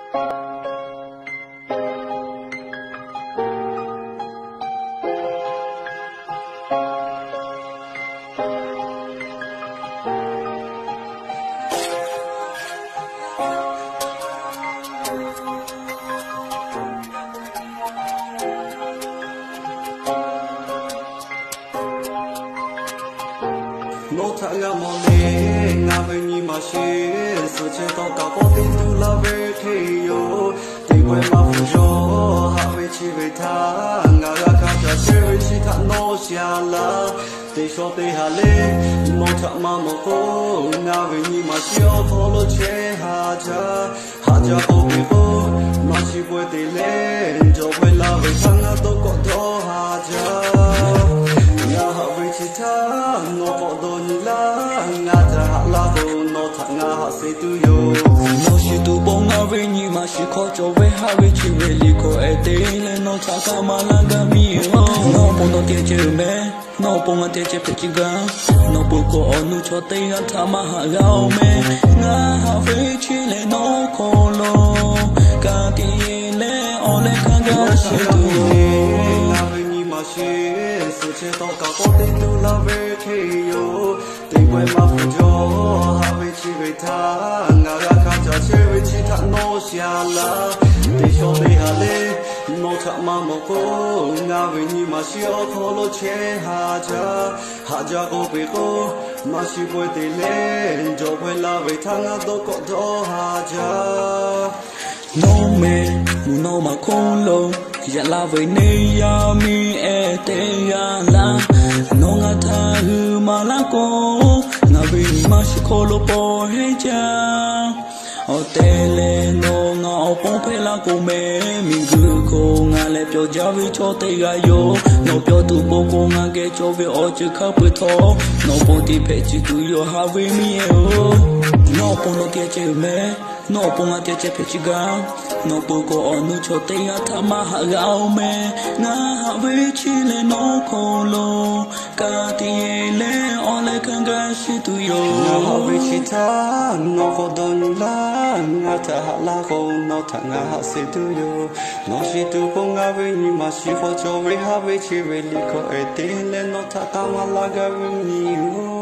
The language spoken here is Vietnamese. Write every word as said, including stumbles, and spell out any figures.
Nô thả ngà mò lê, ngà về nhì mà xê, sơ chế tao cả bó tình tu là về thế yo. Tình quay mà phụ cho, hạ về chi về thả, ngà gà khá trả chế về chi thả nô xà la. Tình xó tình hà lê, nô thả mà mò cô, ngà về nhì mà xê ô thô lô chế hà cha. Hà cha ô bì cô, mà xì quay tình lên, cho quay là về thả ngà tô có thô hà cha. Ngà hạ về chi thả, nô có đô nhì la, ngà cha hạ la hồ, nô thả ngà hạ xê tu yo. Nô xì tu bông ngà về nhì mà xì khó cho về hạ về chi về lì cô ế tê lên nô thả cả mà là gà mi ho. Nô bông nô tiết chế mê, nô bông ngà tiết chế phê chi gà, nô bông cô ô nô cho tê ngà thả mà hạ gạo mê. Ngà hạ về chi lê nô cô lô, cả tì lê ô lê khá gà xì tu yo. Sơ chế tao cả bó tình tu là về thế yo. Tình quay mà phụ cho, hạ về chi về thả, ngà gà khá trả chế về chi thả nô xà la. Tình xó tình hà lê, nô thả mà mò cô, ngà về nhì mà xì ô thô lô chế hà cha. Hà cha cô bì cô, mà xì bôi tình lên, cho quay là về thả ngà tô có thô hà cha. Nô mê, mù nô mà khôn lô, dạ la với nê ya mi e te ya la. Nô ngà tha hư mà la cô, ngà vì mà xì khô lô bò hê cha. Ô tê lê nô ngà ô bông phê la cô mê, mình gư cô ngà lẹp cho giá vi cho tê gà yo. Nô biểu tù bố cô ngà ghé cho vi ô chư khá bư thô. Nô bố tì phê chư tù yo hà vi mi e ô. Nô bố nô tiết chê mê, nô bố ngà tiết chê phê chư gà. Nô bố cô ô nô cho tê ngà thả mà hạ gạo mê. Ngà hạ vi chi lê nô cô lô, cả tì lê ô lê kháng gà xì tù yo. Ngà hạ vi chi thả, nô cô đô nhì la, ngà thả hạ la cô, nô thả ngà hạ xì tù yo. Nô xì tù bố ngà vi nhì mà xì phô cho vi hạ vi chi vi lì cô ế tê lê nô thả cả mà la gà vi nhì yo.